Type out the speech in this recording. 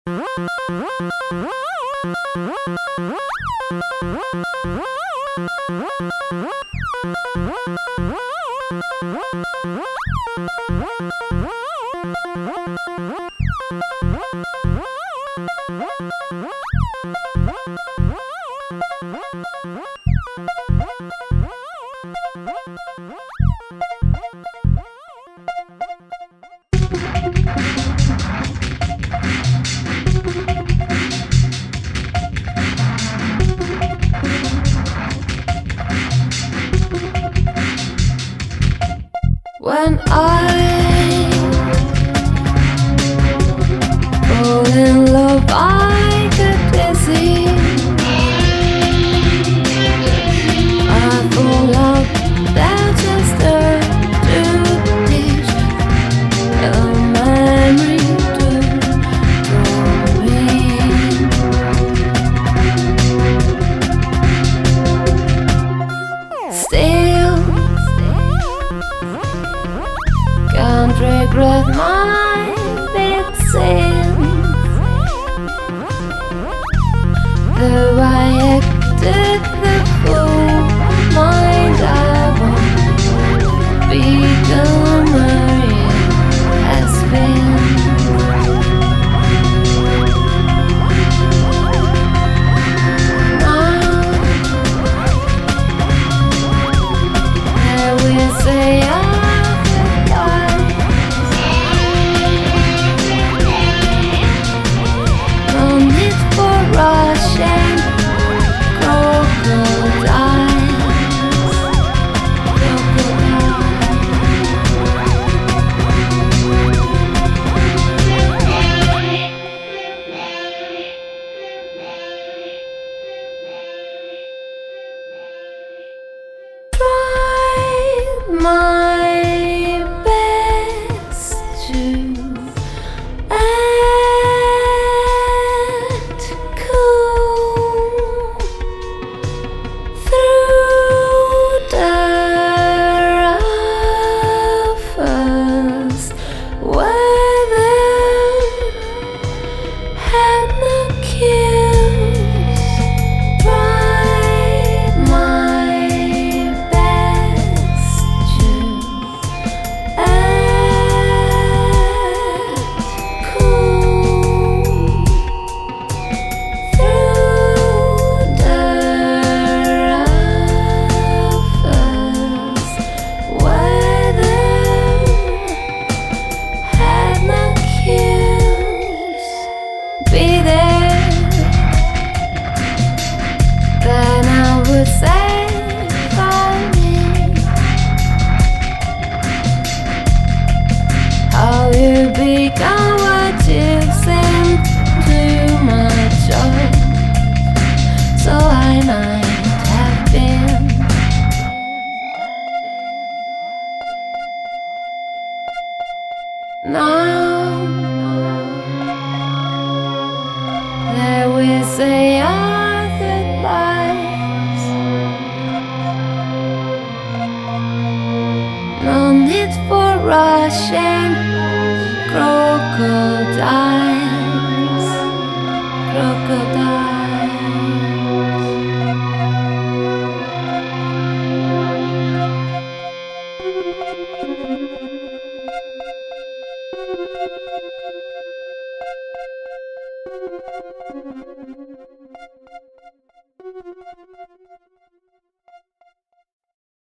When I fall in love, I get dizzy. I fall out, that's just too deep. A memory to draw me. Still can't regret my big sins. Though I acted the fool, mind I won't become a real has-been. Now I will say my best to act cool through the roughest weather. Had no cues, tried my best to act cool through the roughest weather. Had no cues, be there, then I would say for me. How you become what you seem too much of, so I might have been. Now that we say our goodbyes, no need for rushing crocodiles, crocodiles.